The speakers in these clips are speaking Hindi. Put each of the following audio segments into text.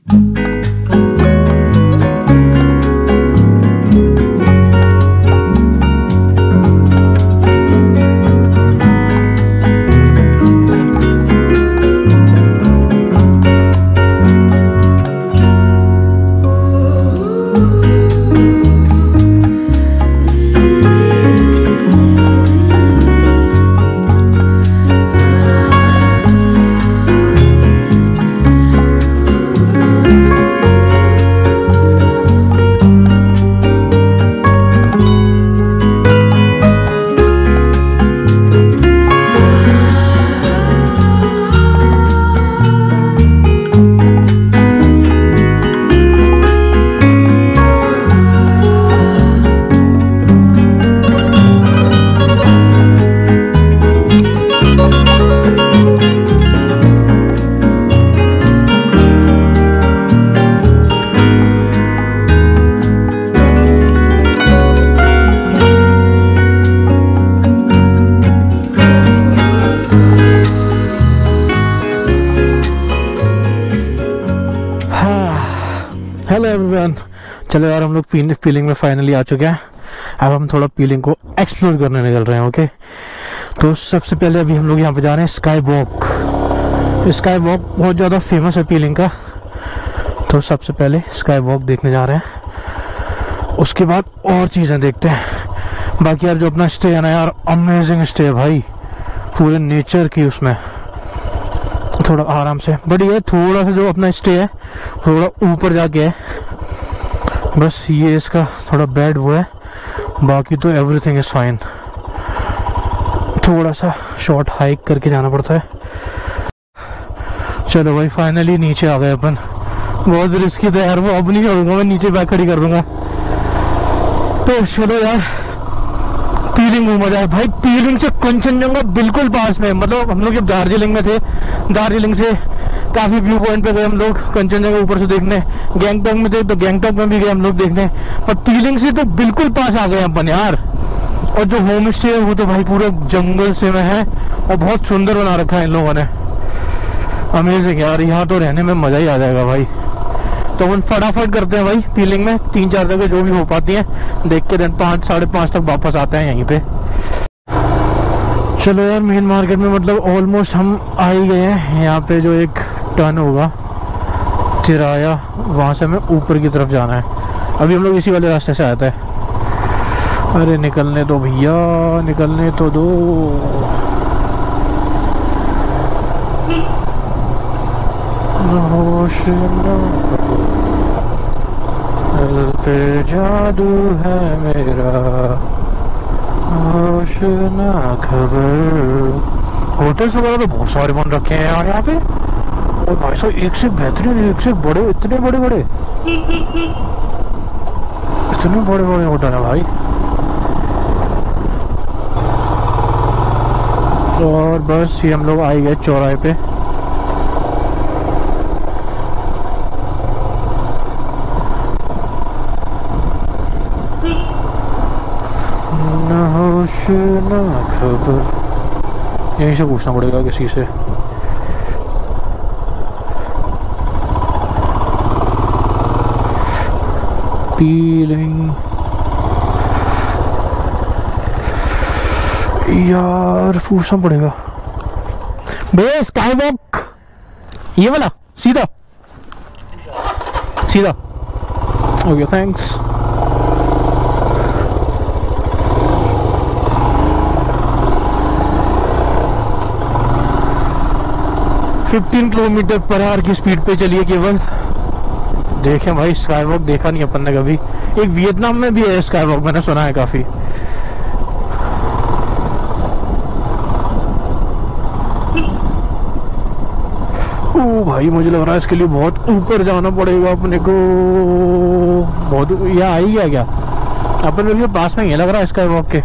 हेलो एवरीवन, चलो यार हम लोग पीलिंग में फाइनली आ चुके हैं। अब हम थोड़ा पीलिंग को एक्सप्लोर करने निकल रहे हैं। ओके, तो सबसे पहले अभी हम लोग यहाँ पे जा रहे हैं स्काई वॉक। स्काई वॉक बहुत ज़्यादा फेमस है पीलिंग का, तो सबसे पहले स्काई वॉक देखने जा रहे हैं, उसके बाद और चीज़ें देखते हैं। बाकी यार जो अपना स्टे है ना यार, अमेजिंग स्टे है भाई, पूरे नेचर की, उसमें थोड़ा आराम से बढ़िया। थोड़ा सा जो अपना स्टे है थोड़ा ऊपर जाके है, बस ये इसका थोड़ा बेड वो है, बाकी तो एवरीथिंग इज फाइन। थोड़ा सा शॉर्ट हाइक करके जाना पड़ता है। चलो भाई फाइनली नीचे आ गए अपन। बहुत रिस्की था यार वो, अब नहीं छोड़ूंगा मैं, नीचे बैग खड़ी कर दूंगा। तो चलो यार, पीलिंग में मजा है भाई। पीलिंग से कंचनजंगा बिल्कुल पास में, मतलब हम लोग जब दार्जिलिंग में थे, दार्जिलिंग से काफी व्यू पॉइंट पे गए हम लोग कंचनजंगा ऊपर से देखने। गैंगटॉक में थे तो गैंगटॉक में भी गए हम लोग देखने, पर पीलिंग से तो बिल्कुल पास आ गए अपन यार। और जो होम स्टे है वो तो भाई पूरे जंगल से में है और बहुत सुंदर बना रखा है इन लोगों ने। अमेजिंग यार, यहाँ तो रहने में मजा ही आ जाएगा भाई। तो हम फटाफट करते हैं भाई पीलिंग में 3-4 जगह जो भी हो पाती है देख के, दिन 5-5:30 तक वापस आते हैं यहीं पे। चलो यार, मेन मार्केट में मतलब ऑलमोस्ट हम आ ही गए हैं। यहाँ पे जो एक टर्न होगा चिराया, वहां से हमें ऊपर की तरफ जाना है। अभी हम लोग इसी वाले रास्ते से आते हैं। अरे निकलने दो भैया, निकलने तो दो। पे जादू है मेरा, होश ना खबर। होटल्स वगैरह तो बहुत सारे बन रखे हैं यार यहाँ पे, और भाई साहब एक से बेहतरीन, एक से बड़े, इतने बड़े बड़े, इतने बड़े बड़े होटल है भाई। और बस ये हम लोग आ गए चौराहे पे। ना खबर, यहीं से पूछना पड़ेगा किसी से। पीलिंग यार, पूछना पड़ेगा भैया। स्काई वॉक ये वाला सीधा सीधा। Okay thanks. $15 km/h की स्पीड पे चलिए केवल। देखें भाई, स्काई वॉक देखा नहीं अपन ने कभी। एक वियतनाम में भी है स्काई वॉक, मैंने सुना है काफी। ओ भाई, मुझे लग रहा है इसके लिए बहुत ऊपर जाना पड़ेगा अपने को। बहुत यह आ ही गया क्या? अपन बिल्कुल पास में ही लग रहा है स्काई वॉक के।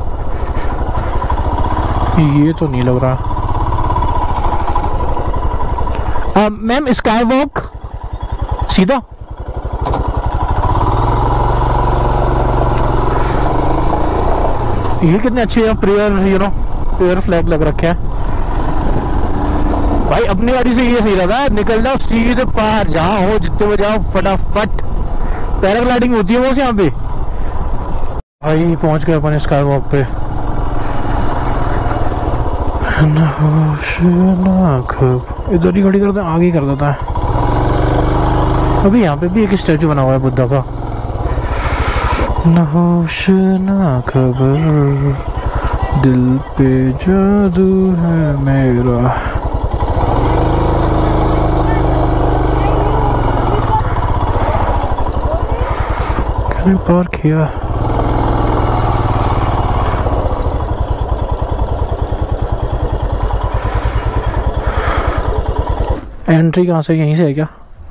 ये तो नहीं लग रहा। मैम स्काई वॉक सीधा। ये कितने अच्छे हैं, prayer, you know, prayer flag लग रखे हैं। भाई अपनी गाड़ी से ये सही रहता है, निकल जाओ सीधे पार, जहाँ हो जितने बजे जाओ फटाफट। पैराग्लाइडिंग होती है वो यहाँ पे। भाई पहुंच गए अपन स्काई वॉक पे। इधर ही खड़ी करते हैं, आगे ही कर देता है। अभी यहाँ पे भी एक स्टैचू बना हुआ है बुद्धा का। न होश न खबर, दिल पे जादू है मेरा। मैंने पार किया। एंट्री कहाँ से, यहीं से है क्या?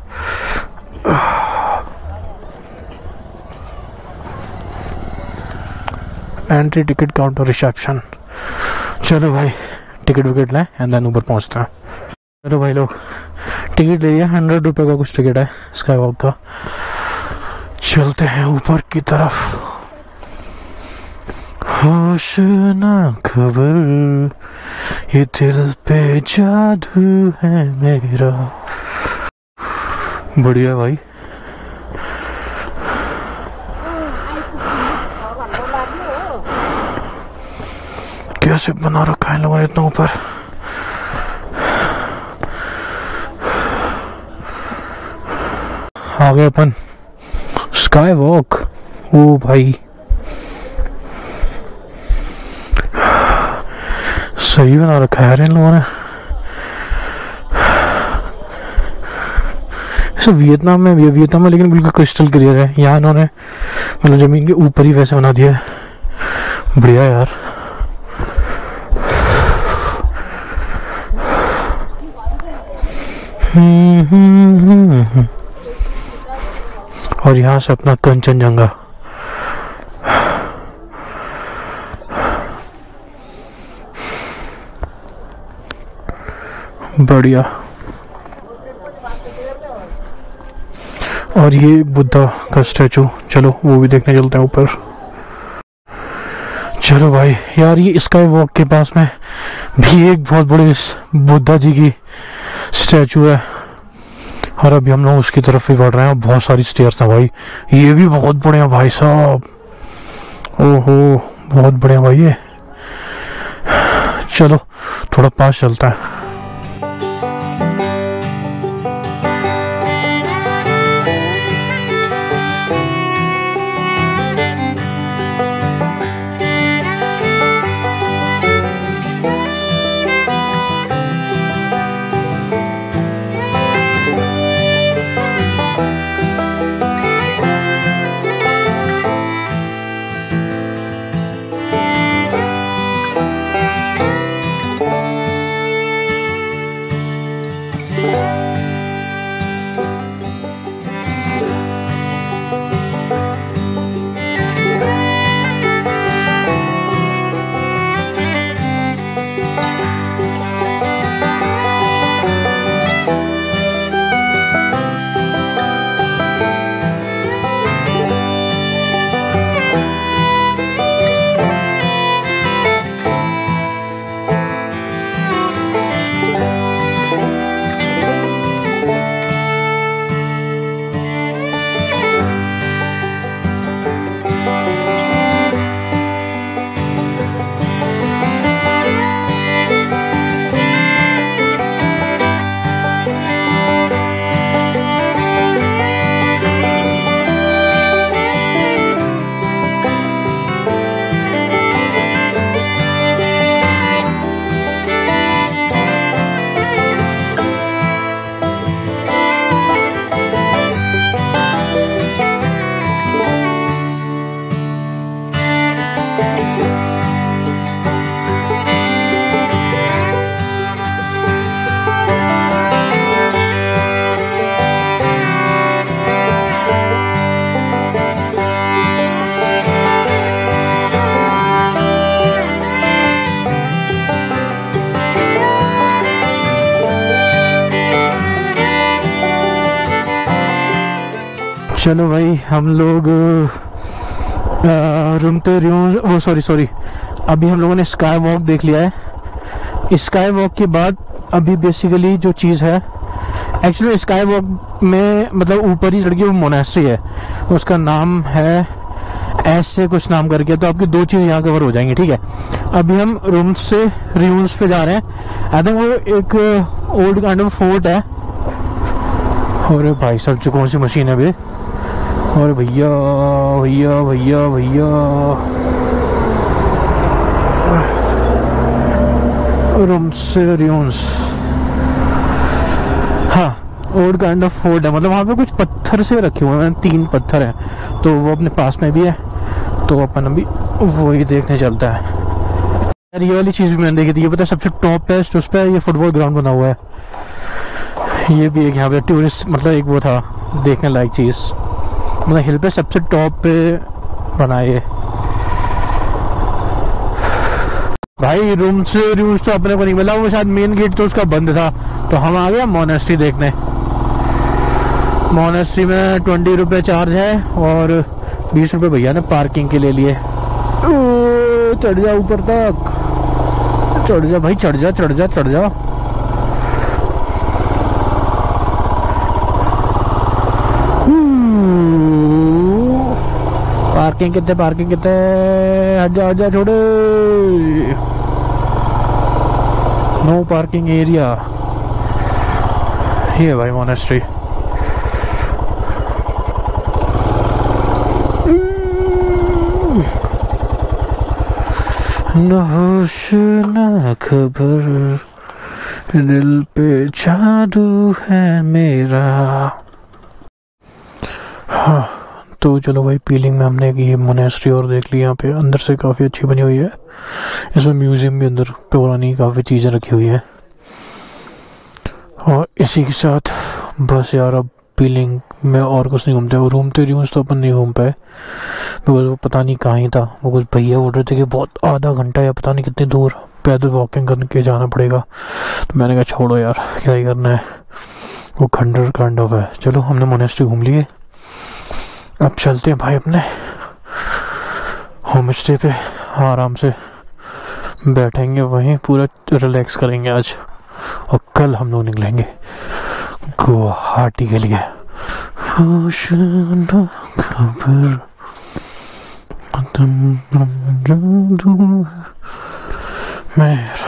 Entry ticket counter reception. चलो भाई टिकट विकेट लें एंड देन ऊपर पहुंचते हैं। चलो भाई लोग टिकट ले लिया, 100 रुपये का कुछ टिकट है स्काई वॉक का। चलते हैं ऊपर की तरफ। होश ना खबर, ये दिल पे जादू है मेरा। बढ़िया भाई। कैसे बना रखा है लोगों ने इतना ऊपर। आ गए अपन स्काई वॉक। ओ भाई सही बना रखा है इन लोगों ने। वियतनाम में लेकिन बिल्कुल क्रिस्टल क्लियर है। यहाँ इन्होंने मतलब जमीन के ऊपर ही वैसे बना दिया है। बढ़िया यार। और यहाँ से अपना कंचनजंगा। बढ़िया। और ये बुद्धा का स्टैचू, चलो वो भी देखने चलते हैं ऊपर। चलो भाई यार, ये स्काई वॉक के पास में भी एक बहुत बड़ी बुद्धा जी की स्टैचू है। और अभी हम लोग उसकी तरफ ही बढ़ रहे हैं। बहुत सारी स्टेयर्स हैं भाई। ये भी बहुत बढ़िया भाई साहब। ओहो बहुत बढ़िया भाई ये। चलो थोड़ा पास चलता है। चलो भाई हम लोग सॉरी अभी हम लोगों ने स्काई वॉक देख लिया है। स्काई वॉक के बाद अभी बेसिकली जो चीज़ है, एक्चुअली स्काई वॉक में मतलब ऊपर ही चढ़ के वो मोनेस्ट्री है, उसका नाम है ऐसे कुछ नाम करके, तो आपकी 2 चीज़ यहाँ कवर हो जाएंगी, ठीक है। अभी हम रूम्स से रियून्स पे जा रहे हैं। आई थिंक वो एक ओल्ड काइंड ऑफ फोर्ट है। और भाई साहब जो कौन सी मशीन है बे, और भैया भैया भैया भैया रूम्स से रियून्स, हाँ ओल्ड काइंड ऑफ फोर्ट है, मतलब वहाँ पे कुछ पत्थर से रखे हुए हैं, 3 पत्थर हैं, तो वो अपने पास में भी है, तो अपन अभी वही देखने चलता है। यार ये वाली चीज़ भी मैंने देखी थी, ये पता है सबसे टॉप पे उस पर ये फुटबॉल ग्राउंड बना हुआ है। ये भी एक यहाँ पे टूरिस्ट मतलब एक वो था देखने लायक चीज़, मतलब हिल पे सबसे टॉप पे बना है ये। भाई रूम से रूम्स तो अपने को नहीं मिला, वो शायद मेन गेट तो उसका बंद था, तो हम आ गए मोनेस्ट्री देखने। मोनेस्ट्री में 20 रुपये चार्ज है और 20 रुपये भैया ने पार्किंग के ले लिए। चढ़ जा ऊपर तक, चढ़ जा भाई, चढ़ जा चढ़ जा चढ़ जा। पार्किंग कितने, पार्किंग कितने, हट जा छोड़े, नो पार्किंग एरिया। ये भाई मोनेस्ट्री, न होश न खबर, दिल पे जादू है मेरा। हाँ तो चलो भाई, पीलिंग में हमने ये मोनेस्ट्री और देख ली, यहाँ पे अंदर से काफ़ी अच्छी बनी हुई है। इसमें म्यूजियम भी अंदर पुरानी काफ़ी चीज़ें रखी हुई है। और इसी के साथ बस यार अब पीलिंग में और कुछ नहीं घूमते। रूम तो रूम्स तो अपन नहीं घूम पाए, बिकॉज वो पता नहीं कहाँ ही था। वो कुछ भैया बोल रहे थे कि बहुत आधा घंटा या पता नहीं कितनी दूर पैदल वॉकिंग करके जाना पड़ेगा, तो मैंने कहा छोड़ो यार क्या ही करना है, वो खंडर काइंड ऑफ है। चलो हमने मोनेस्ट्री घूम लिए, अब चलते हैं भाई अपने होम स्टे पे, आराम से बैठेंगे वहीं, पूरा रिलैक्स करेंगे आज, और कल हम लोग निकलेंगे गुवाहाटी के लिए। होश न खबर, जादू मेरा।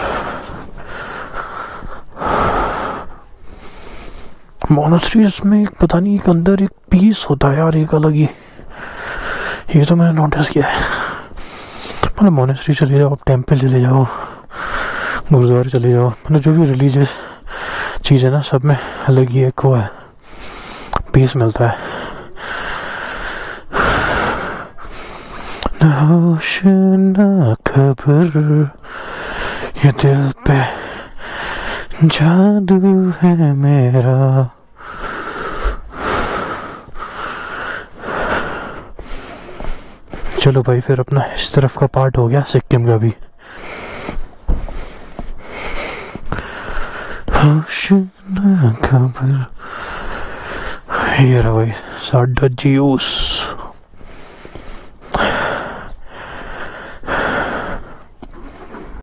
मोनेस्ट्रीज में एक पता नहीं एक अंदर एक पीस होता है यार, एक अलग ही, ये तो मैंने नोटिस किया है। मतलब मोनेस्ट्री चले जाओ, टेंपल चले जाओ, गुरुद्वारे चले जाओ, मतलब जो भी रिलीजियस चीज़ है ना, सब में अलग ही एक वो है, पीस मिलता है। न होश न खबर, ये दिल पे जादू है मेरा। चलो भाई फिर अपना इस तरफ का पार्ट हो गया, सिक्किम का भी। होश न खबर, ये रहा भाई साडा जूस।